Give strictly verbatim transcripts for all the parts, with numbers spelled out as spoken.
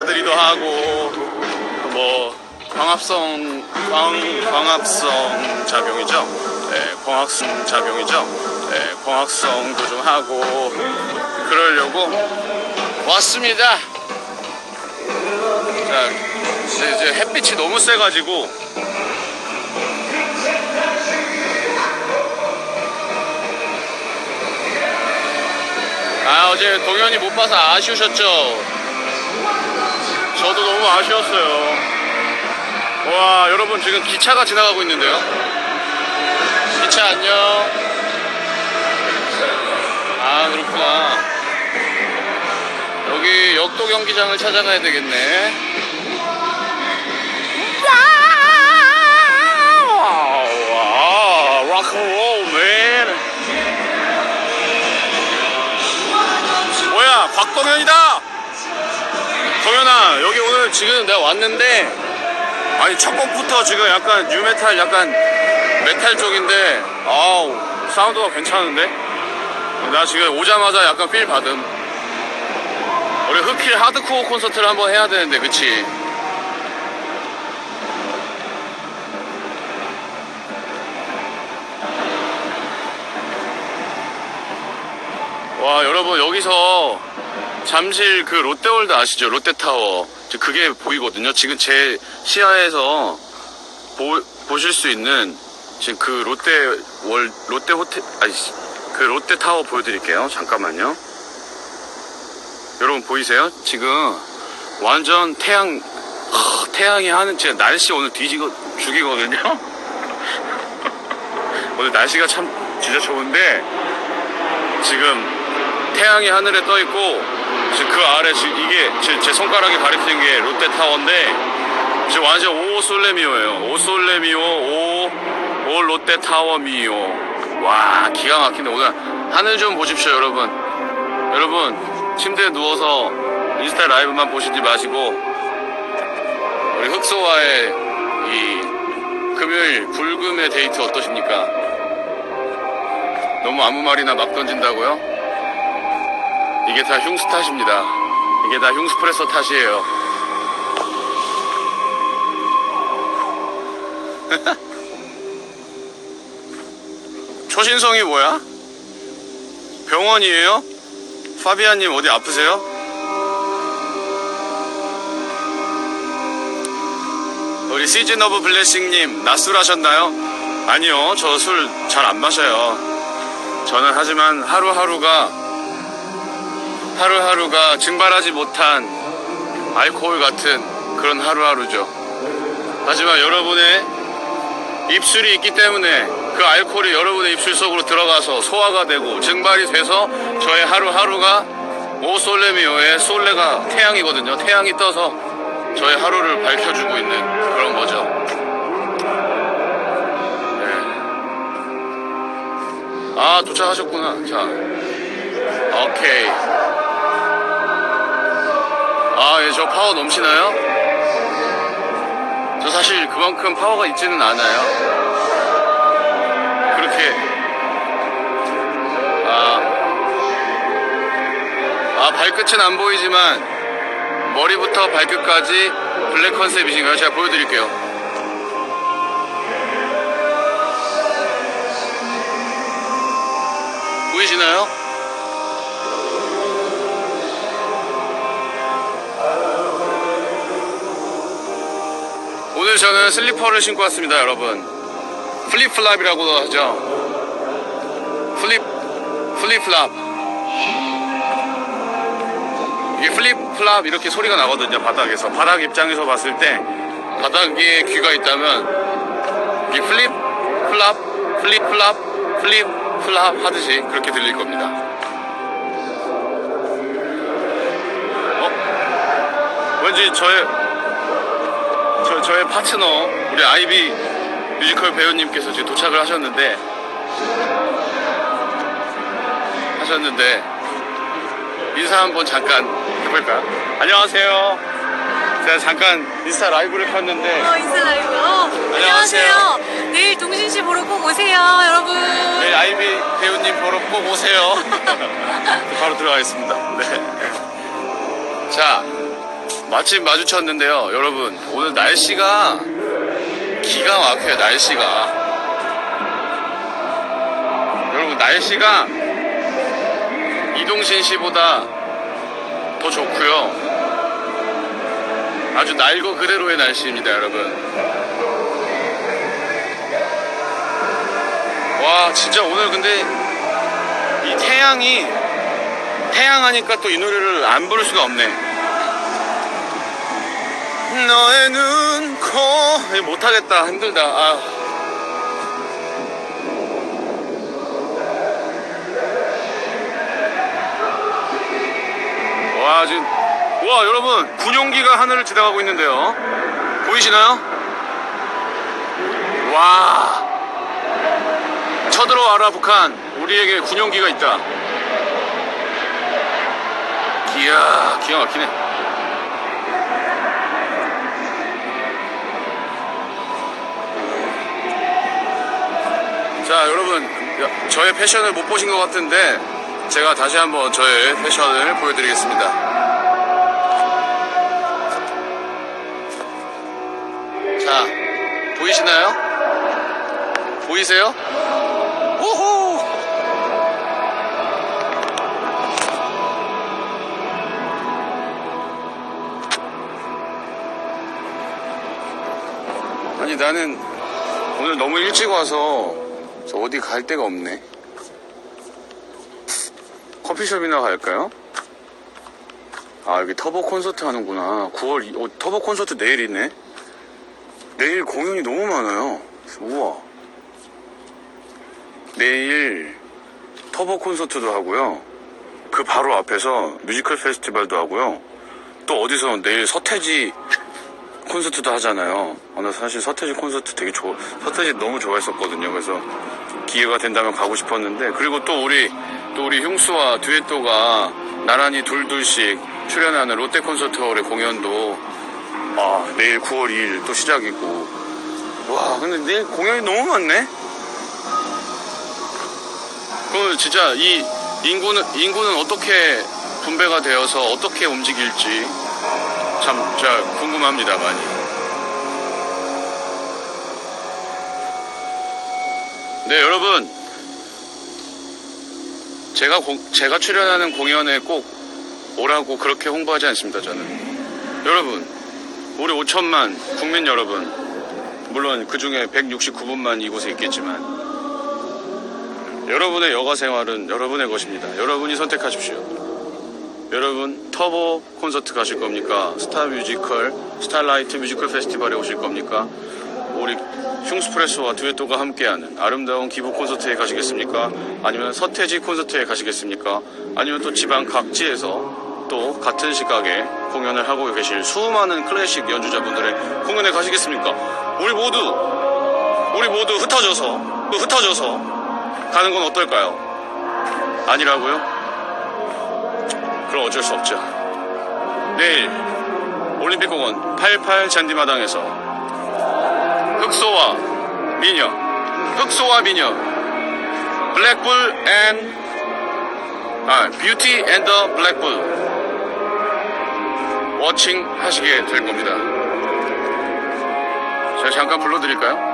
인사드리도 하고 뭐 광합성 광, 광합성 작용이죠. 네, 광합성 작용이죠. 네, 광합성도 좀 하고 그러려고 왔습니다. 자, 이제, 이제 햇빛이 너무 세가지고 아, 어제 동현이 못 봐서 아쉬우셨죠? 저도 너무 아쉬웠어요. 와, 여러분 지금 기차가 지나가고 있는데요. 기차 안녕. 아, 그렇구나. 여기 역도 경기장을 찾아가야 되겠네. 와, 락앤롤 맨. 뭐야, 곽동현이다. 동현아, 여기 오늘 지금 내가 왔는데, 아니 첫 곡부터 지금 약간 뉴메탈, 약간 메탈 쪽인데, 아우 사운드가 괜찮은데? 나 지금 오자마자 약간 필 받음. 우리 흑힐 하드코어 콘서트를 한번 해야 되는데, 그치? 와, 여러분 여기서 잠실 그 롯데월드 아시죠? 롯데타워. 그게 보이거든요. 지금 제 시야에서 보, 보실 수 있는 지금 그 롯데월 롯데 호텔, 아니 그 롯데타워 보여드릴게요. 잠깐만요. 여러분 보이세요? 지금 완전 태양, 하, 태양이 하는, 진짜 날씨 오늘 뒤지고 죽이거든요. 오늘 날씨가 참 진짜 좋은데 지금 태양이 하늘에 떠 있고, 지금 그 아래 지금 이게 제, 제 손가락이 가리키는 게 롯데타워인데, 지금 완전 오 솔레미오예요. 오 솔레미오, 오, 오 롯데타워미오. 와, 기가 막히네. 오늘 하늘 좀 보십시오, 여러분. 여러분, 침대에 누워서 인스타 라이브만 보시지 마시고, 우리 흑소와의 이 금요일 불금의 데이트 어떠십니까? 너무 아무 말이나 막 던진다고요? 이게 다 흉수 탓입니다. 이게 다 흉스프레소 탓이에요. 초신성이 뭐야? 병원이에요? 파비아님 어디 아프세요? 우리 시즌 오브 블레싱님 낮술 하셨나요? 아니요, 저 술 잘 안 마셔요. 저는 하지만 하루하루가 하루하루가 증발하지 못한 알코올 같은 그런 하루하루죠. 하지만 여러분의 입술이 있기 때문에 그 알코올이 여러분의 입술 속으로 들어가서 소화가 되고 증발이 돼서 저의 하루하루가 오 솔레미오의 솔레가 태양이거든요. 태양이 떠서 저의 하루를 밝혀주고 있는 그런 거죠. 네. 아, 도착하셨구나. 자, 오케이. 아, 예, 저 파워 넘치나요? 저 사실 그만큼 파워가 있지는 않아요. 그렇게 아, 아 발끝은 안 보이지만 머리부터 발끝까지 블랙 컨셉이신가요? 제가 보여드릴게요. 보이시나요? 오늘 저는 슬리퍼를 신고 왔습니다, 여러분. 플립플랍이라고도 하죠. 플립, 플립플랍. 이게 플립플랍 이렇게 소리가 나거든요, 바닥에서. 바닥 입장에서 봤을 때 바닥에 귀가 있다면 이 플립, 플랍, 플립플랍, 플립, 플랍 하듯이 그렇게 들릴 겁니다. 어? 왠지 저의 저, 저의 파트너 우리 아이비 뮤지컬 배우님께서 지금 도착을 하셨는데 하셨는데 인사 한번 잠깐 해볼까요? 안녕하세요. 제가 잠깐 인스타 라이브를 켰는데. 어, 인스타 라이브요? 안녕하세요. 내일 동신씨 보러 꼭 오세요, 여러분. 내일 아이비 배우님 보러 꼭 오세요. 바로 들어가겠습니다. 네. 자, 맛집 마주쳤는데요. 여러분, 오늘 날씨가 기가 막혀요. 날씨가. 여러분, 날씨가 이동신 씨보다 더 좋고요. 아주 날거 그대로의 날씨입니다, 여러분. 와, 진짜 오늘 근데 이 태양이 태양하니까 또 이 노래를 안 부를 수가 없네. 너의 눈, 코 못하겠다. 힘들다. 아. 와, 지금 와, 여러분, 군용기가 하늘을 지나가고 있는데요. 보이시나요? 와, 쳐들어와라 북한. 우리에게 군용기가 있다. 기야, 기가 막히네. 자, 여러분, 저의 패션을 못 보신 것 같은데 제가 다시 한번 저의 패션을 보여드리겠습니다. 자, 보이시나요? 보이세요? 오호! 아니, 나는 오늘 너무 일찍 와서 저 어디 갈 데가 없네. 커피숍이나 갈까요? 아, 여기 터보 콘서트 하는구나. 구월 이, 어, 터보 콘서트 내일이네. 내일 공연이 너무 많아요. 우와. 내일 터보 콘서트도 하고요. 그 바로 앞에서 뮤지컬 페스티벌도 하고요. 또 어디서 내일 서태지 콘서트도 하잖아요. 아, 나 사실 서태지 콘서트 되게 좋아, 서태지 너무 좋아했었거든요. 그래서 기회가 된다면 가고 싶었는데, 그리고 또 우리 또 우리 흉수와 듀엣도가 나란히 둘둘씩 출연하는 롯데 콘서트홀의 공연도 아, 내일 구월 이일 또 시작이고. 와, 근데 내일 공연이 너무 많네. 그 진짜 이 인구는 인구는 어떻게 분배가 되어서 어떻게 움직일지 참 진짜 궁금합니다, 많이. 네, 여러분, 제가 고, 제가 출연하는 공연에 꼭 오라고 그렇게 홍보하지 않습니다, 저는. 여러분, 우리 오천만 국민 여러분, 물론 그 중에 백육십구 분만 이곳에 있겠지만, 여러분의 여가 생활은 여러분의 것입니다. 여러분이 선택하십시오. 여러분, 터보 콘서트 가실 겁니까? 스타 뮤지컬, 스타라이트 뮤지컬 페스티벌에 오실 겁니까? 우리 흉스프레소와 듀엣도가 함께하는 아름다운 기부 콘서트에 가시겠습니까? 아니면 서태지 콘서트에 가시겠습니까? 아니면 또 지방 각지에서 또 같은 시각에 공연을 하고 계실 수많은 클래식 연주자분들의 공연에 가시겠습니까? 우리 모두 우리 모두 흩어져서 또 흩어져서 가는 건 어떨까요? 아니라고요? 그럼 어쩔 수 없죠. 내일 올림픽공원 팔십팔 잔디마당에서 흑소와 미녀, 흑소와 미녀, 블랙불 앤 아, 뷰티 앤 더 블랙불 워칭 하시게 될 겁니다. 제가 잠깐 불러드릴까요?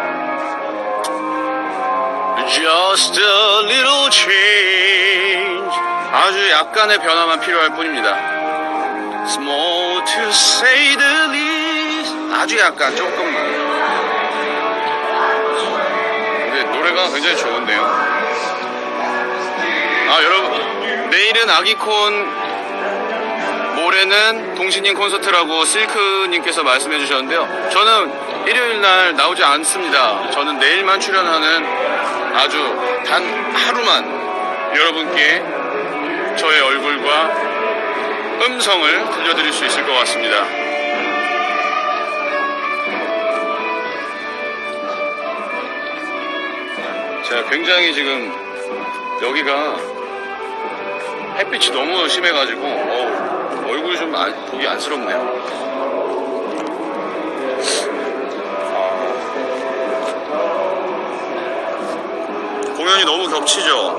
Just a little change. 아주 약간의 변화만 필요할 뿐입니다. Small to say the least. 아주 약간, 조금만. 근데 노래가 굉장히 좋은데요. 아, 여러분, 내일은 아기콘, 모레는 동신님 콘서트라고 실크님께서 말씀해 주셨는데요. 저는 일요일날 나오지 않습니다. 저는 내일만 출연하는 아주 단 하루만 여러분께 저의 얼굴과 음성을 들려드릴 수 있을 것 같습니다. 제가 굉장히 지금 여기가 햇빛이 너무 심해가지고 어우, 얼굴이 좀 안, 보기 안쓰럽네요. 공연이 너무 겹치죠.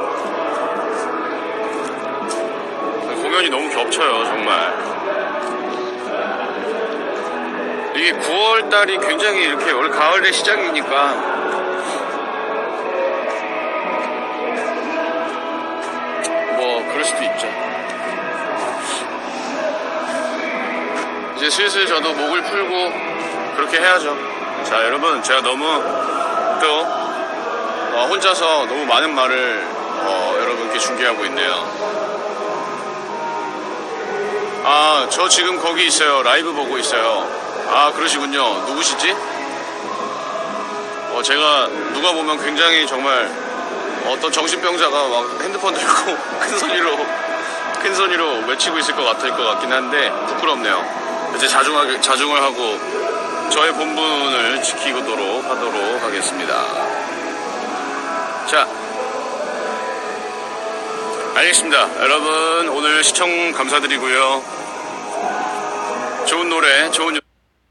공연이 너무 겹쳐요, 정말. 이게 구월 달이 굉장히 이렇게 원래 가을의 시작이니까 뭐 그럴 수도 있죠. 이제 슬슬 저도 목을 풀고 그렇게 해야죠. 자, 여러분, 제가 너무 또 어, 혼자서 너무 많은 말을 어, 여러분께 중계하고 있네요. 아, 저 지금 거기 있어요. 라이브 보고 있어요. 아, 그러시군요. 누구시지? 어, 제가 누가 보면 굉장히 정말 어떤 정신병자가 막 핸드폰 들고 큰 소리로 큰 소리로 외치고 있을 것 같을 것 같긴 한데 부끄럽네요. 이제 자중하게 자중을 하고 저의 본분을 지키도록 하도록 하겠습니다. 자, 알겠습니다. 여러분, 오늘 시청 감사드리고요. 좋은 노래, 좋은